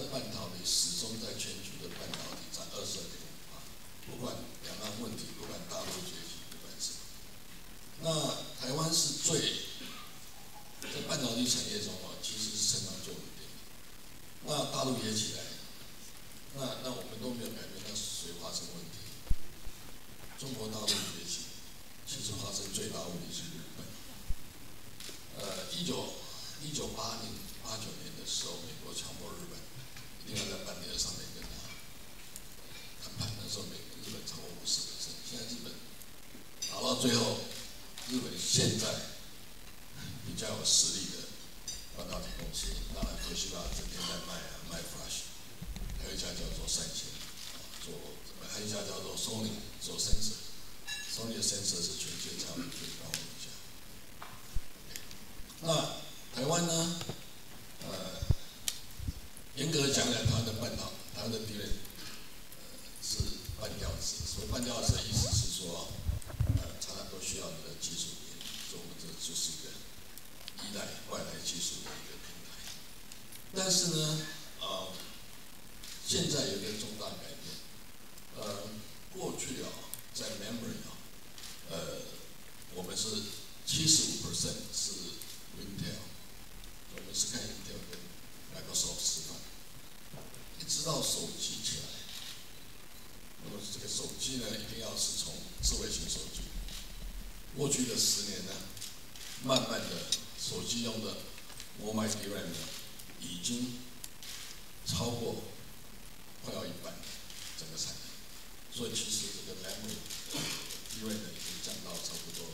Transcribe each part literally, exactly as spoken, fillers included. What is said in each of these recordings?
的半导体始终在全球的半导体占二十二点五趴，不管两岸问题，不管大陆崛起，不管什么。那台湾是最在半导体产业中啊，其实是成长最稳定的。那大陆也起来，那那我们都没有改变，那谁发生问题？中国大陆崛起，其实发生最大问题是日本。呃，一九一九八零八九年的时候，美国强迫日本一定要在半导体上面跟他谈判。那时候美日本超过五十个 percent， 现在日本打到最后，日本现在比较有实力的半导体公司，当然特斯拉整天在卖啊卖 Flash， 还有一家叫做三星，做还有一家叫做 Sony 做 sensor，Sony 的 sensor 是全世界产品最高的一家。那台湾呢？呃，严格的讲来，台湾的半导台湾的地位是半吊子。所谓半吊子的意思是说，呃，常常都需要你的技术点，所以我们这就是一个依赖外来技术的一个平台。但是呢，呃，现在有一个重大改变。呃，过去啊，在 memory 啊，呃，我们是七十五 percent 是 Intel， 我们是看 Intel 跟 Microsoft 吃饭，一直到手机起来，那么这个手机呢，一定要是从智慧型手机。过去的十年呢，慢慢的手机用的 mobile D RAM 呢，已经超过快要一半整个产能，所以其实这个 memory D RAM 呢已经降到差不多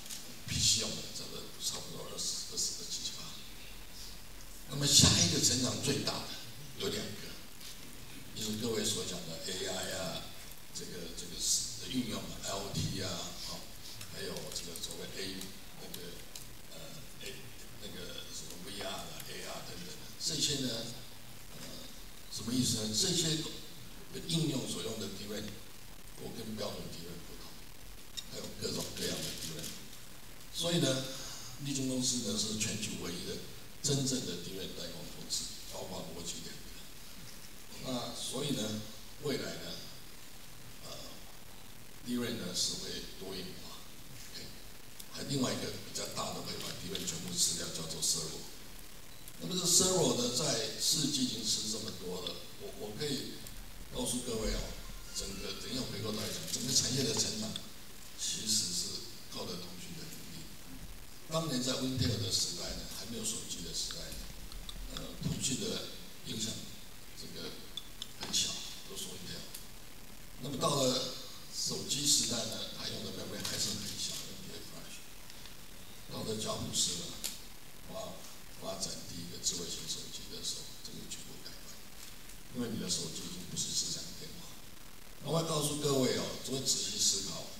P C 用的这个差不多二十二十个 G吧。那么下一个成长最大的有两个，一是各位所讲的 A I 啊，这个这个的运用啊 ，I O T 啊，好，还有这个所谓 A 那个呃 A 那个什么 V R 啊 A R 等等，这些呢，呃，什么意思呢？这些的应用所用的 D RAM， 我跟标准 D RAM 不同，还有各种各样的 D RAM。所以呢，立晶公司呢是全球唯一的真正的 D RAM 代工公司，包括国际两个。那所以呢，未来呢，呃 ，D RAM 呢是会多元化。OK， 还另外一个比较大的会把 D RAM 全部吃掉，叫做 server。那么这 server 呢，在世纪已经吃这么多了，我我可以告诉各位哦，整个等一下回过头来讲，整个产业的成长其实是靠的通讯的能力。当年在 Intel 的时代呢，还没有手机的时代呢，呃，通讯的影响这个很小，都说 Intel。那么到了手机时代呢，它用的 memory 还是很小的 ，N V Flash。到了乔布斯了，发发展第一个智慧型手机的时候，这个全部改观，因为你的手机已经不是智能电话。我要告诉各位哦，只会仔细思考，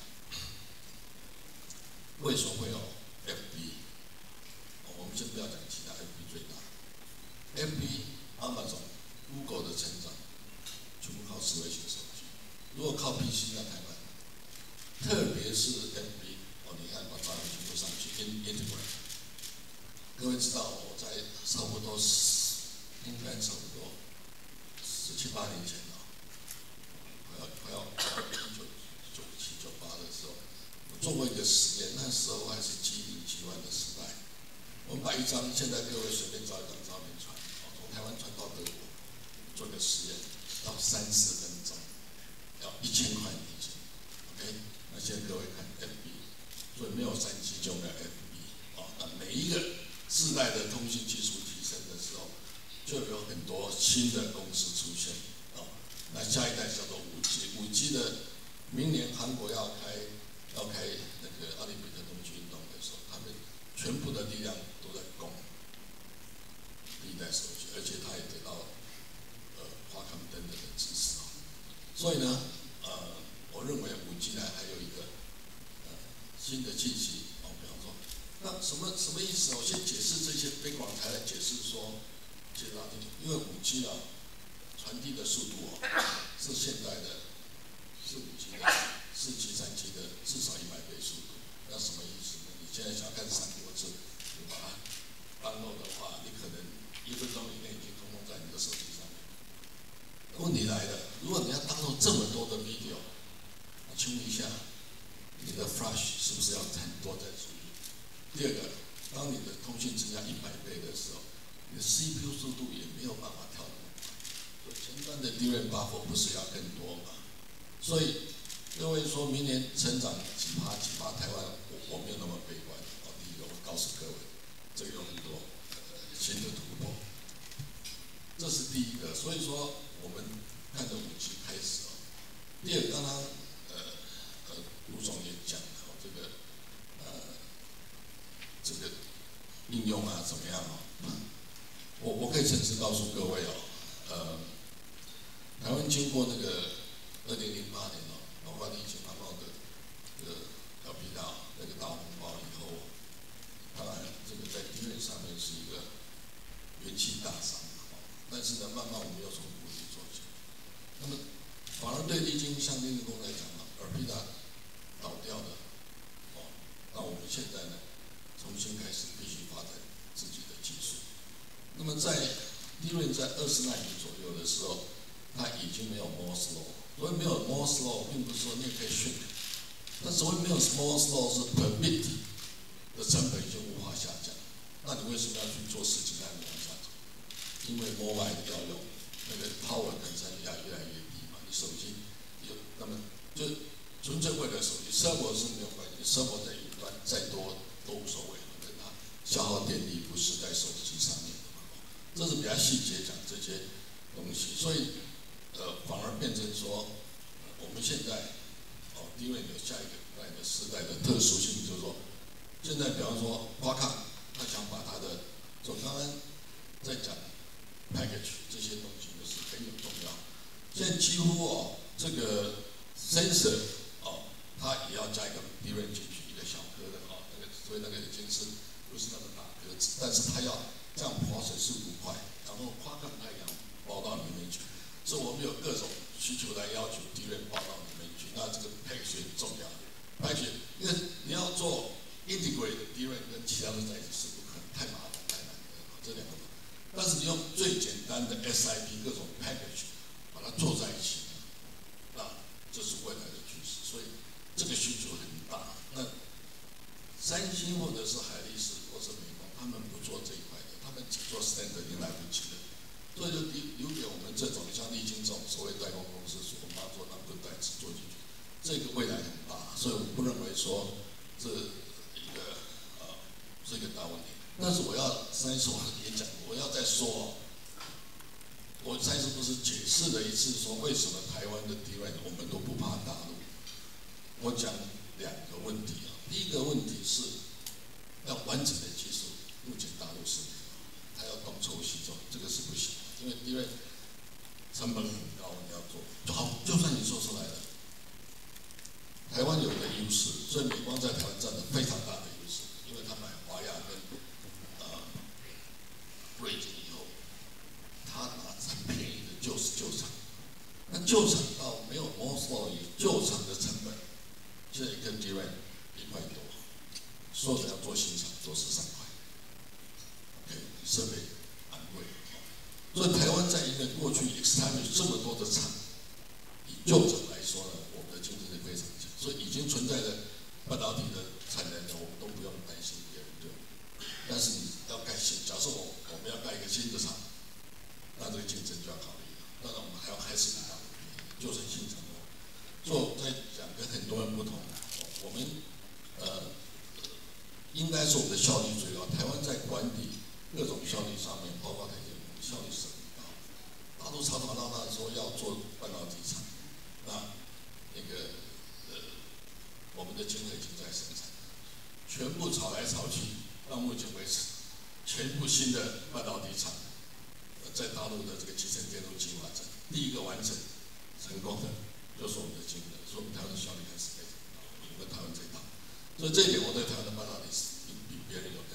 为什么会有 F B？ 我们先不要讲其他 ，F B 最大。F B、Amazon、Google 的成长，全部靠智慧型手机。如果靠 P C， 那太慢。特别是 F B， 哦，你看把照片全部上去 ，integrate。各位知道，我在差不多应该差不多十七八年前了，快要快要一九九七九八的时候，我做过一个实验，那时候还是机零机万的时代。我们把一张，现在各位随便找一张照片传，从台湾传到德国，做个实验，要三十分钟，要一千块美金 ，OK？ 那现在各位看 F B， 所以没有三 G 就没有 F B， 哦，那每一个世代的通信技术提升的时候，就有很多新的公司出现，哦，那下一代叫做五 G， 五 G 的明年韩国要开要开那个奥林匹克冬季运动的时候，他们全部的力量都在攻第一代手机，而且它也得到呃华康等等的支持哦。所以呢，呃，我认为五 G 呢还有一个呃新的信息哦，比方说，那什么什么意思？我先解释这些推广才来解释说，解答这个，因为五 G 啊传递的速度哦是现在的是五 G 的四 G、三 G 的至少一百倍速度。那什么意思呢？你现在想看三国志，你把它 download 的话，你可能一分钟以内已经通通在你的手机上面。 问题来了，如果你要当做这么多的 video， 请问一下，你的 flash 是不是要很多在处理？第二个，当你的通讯增加一百倍的时候，你的 C P U 速度也没有办法跳那么快。所以前端的 D R A M buffer 不是要更多吗？所以各位说明年成长几趴几趴，台湾我我没有那么悲观。哦，第一个我告诉各位，这个有很多、呃、新的突破，这是第一个。所以说我们看着五 G 开始哦。第二个，刚刚呃呃卢总也讲了哦，这个呃这个应用啊怎么样哦？我我可以诚实告诉各位哦，呃，台湾经过那个二零零八年哦，包括疫情泡沫的这个要比到那个大红包以后，当然这个在地面上面是一个元气大伤，但是呢，慢慢我们又从谷底做起。那么反而对历经像电力工来讲呢，尔必达倒掉了，哦，那我们现在呢，重新开始必须发展自己的技术。那么在利润在二十纳米左右的时候，它已经没有 Moore's law。所谓没有 Moore's law， 并不是说你也可以 shrink， 但所谓没有 Moore's law 是 per bit 的成本已经无法下降。那你为什么要去做十几纳米往下走？因为 mobile 的要用，那个 power 本身要越来越低嘛。你手机有，那么就纯粹为了手机 ，server 是没有关系 ，server 在云端再多都无所谓，跟它消耗电力不是在手机上面。这是比较细节讲这些东西，所以呃反而变成说，我们现在哦，因为有下一个代的时代的特殊性，就是说，现在比方说花卡，他想把他的，就刚刚在讲 package 这些东西就是很有重要。现在几乎哦，这个 sensor 哦，它也要加一个 D R A M 进去，一个小颗的哦，那个所以那个已经是不是那么大颗子，但是它要这样跑水速度快，然后夸克太阳包到里面去，所以我们有各种需求来要求 D R A M 包到里面去。那这个 package 很重要 ，package 因为你要做 integrate D R A M 跟其他的在一起是不可能，太麻烦太难的这两个。但是你用最简单的 S I P 各种 package 把它做在一起，那这是未来的趋势，所以这个需求很大。那三星或者是海力士或者是美光，他们不做这一块的，他们只做 standard 已经来不及了。所以就留留给我们这种像力晶这种所谓代工公司，我们要做那不带只做进去，这个未来很大，所以我不认为说这一个呃是一个大问题。但是我要上一次我也讲，我要再说，我上一次不是解释了一次说为什么台湾的 D R A M 我们都不怕大陆？我讲两个问题啊，第一个问题是要完整的技术，目前大陆是没有，他要东凑西凑，这个是不行。因为因为成本很高，你要做好，就算你做出来了，台湾有个优势，所以美光在台湾占了非常大的优势，因为他买华亚跟呃瑞晶以后，他拿很便宜的就是旧厂，那旧厂到没有 Moore's law 以旧厂的成本，现在一根 D R A M 一块多，说着要做新厂做十三块 ，OK 设备昂贵。所以台湾在一个过去 establish 这么多的厂，以旧厂来说呢，我们的竞争力非常强，所以已经存在的半导体的产能呢，我们都不用担心别人对。但是你要盖新，假设我我们要盖一个新的厂，那这个竞争就要考虑了。当然我们还要还是比他们便宜，就是新厂的。所以我在讲跟很多人不同，我们呃应该是我们的效率最高。台湾在管理各种效率上面，包括台积电效率是很高。大陆吵吵闹闹说要做半导体厂，那那个呃我们的晶圆已经在生产，全部吵来吵去，到目前为止，全部新的半导体厂，呃在大陆的这个集成电路计划站，第一个完成成功的就是我们的晶圆，所以我们台湾的效率还是非常高，我们台湾最大。所以这一点，我对台湾的半导体是比比别人有